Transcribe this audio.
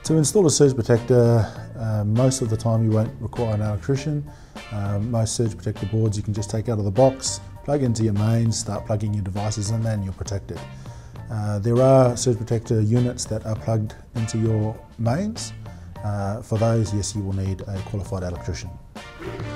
To install a surge protector, most of the time you won't require an electrician. Most surge protector boards you can just take out of the box, plug into your mains, start plugging your devices in, and you're protected. There are surge protector units that are plugged into your mains. For those, yes, you will need a qualified electrician.